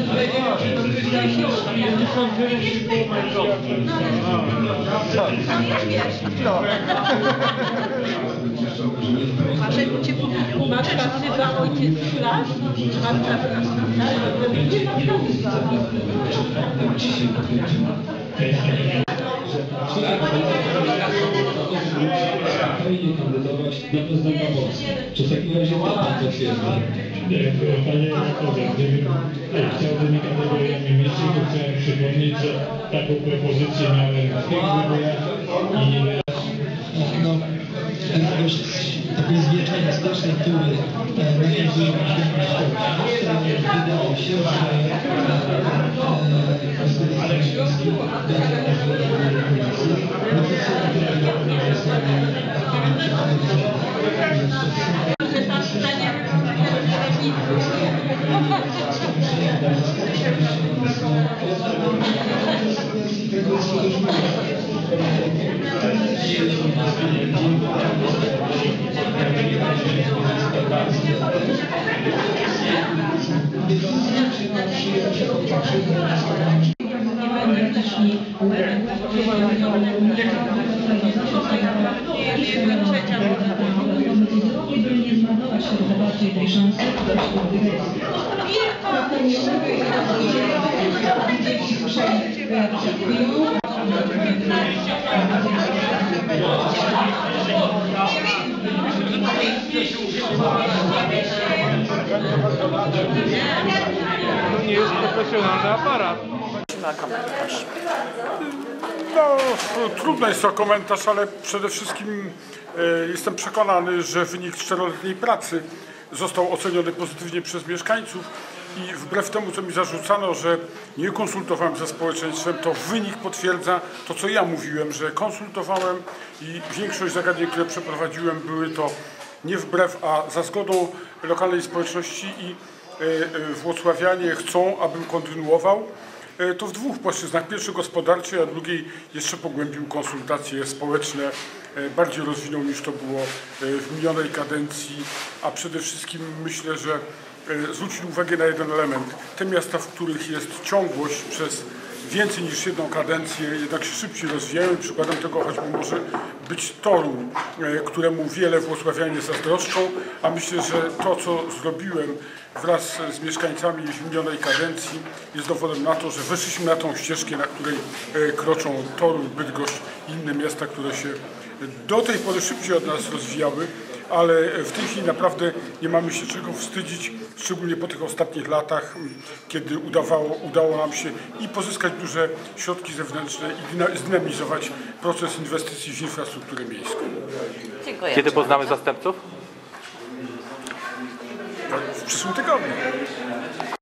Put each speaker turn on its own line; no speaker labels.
Matka wzywa ojciec klas, matka
fajnie kandydować na prezydenta Polski. Czy w takim razie to pan potwierdza?
Panie redaktorze, chciałbym nie kategoriami myśli, bo chciałem przypomnieć, że taką propozycję miałem w tych wyborach i
No, takie zwiększenie stycznej, który nakazuje na świetność wydaje się, że
To nie jest profesjonalny aparat.
No, trudno jest to komentarz, ale przede wszystkim jestem przekonany, że wynik 4-letniej pracy został oceniony pozytywnie przez mieszkańców i wbrew temu, co mi zarzucano, że nie konsultowałem ze społeczeństwem, to wynik potwierdza to, co ja mówiłem, że konsultowałem i większość zagadnień, które przeprowadziłem, były to nie wbrew, a za zgodą lokalnej społeczności i włocławianie chcą, abym kontynuował. To w dwóch płaszczyznach. Pierwszy gospodarczy, a drugiej jeszcze pogłębił konsultacje społeczne, bardziej rozwinął niż to było w minionej kadencji, a przede wszystkim myślę, że zwrócił uwagę na jeden element. Te miasta, w których jest ciągłość przez więcej niż jedną kadencję, jednak się szybciej rozwijają. Przykładem tego choćby może być Toruń, któremu wiele włocławianie zazdroszczą, a myślę, że to, co zrobiłem wraz z mieszkańcami w minionej kadencji, jest dowodem na to, że weszliśmy na tą ścieżkę, na której kroczą Toruń, Bydgoszcz i inne miasta, które się do tej pory szybciej od nas rozwijały, ale w tej chwili naprawdę nie mamy się czego wstydzić, szczególnie po tych ostatnich latach, kiedy udało nam się i pozyskać duże środki zewnętrzne i zdynamizować proces inwestycji w infrastrukturę miejską.
Dziękuję.
Kiedy poznamy zastępców?
W przyszłym tygodniu.